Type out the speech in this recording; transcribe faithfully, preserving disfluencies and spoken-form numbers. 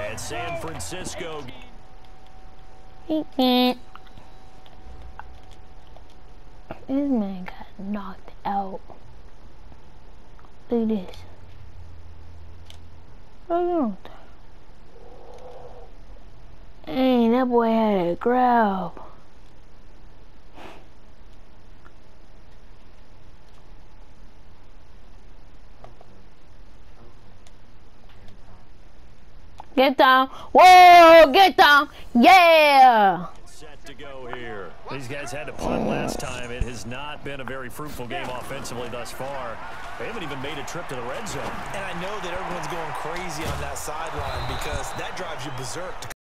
And San Francisco. He can't. This man got knocked out. Look at this. Look at that. Dang, that boy had a grab. Get down. Whoa, get down. Yeah. Set to go here. These guys had to punt last time. It has not been a very fruitful game offensively thus far. They haven't even made a trip to the red zone. And I know that everyone's going crazy on that sideline because that drives you berserk.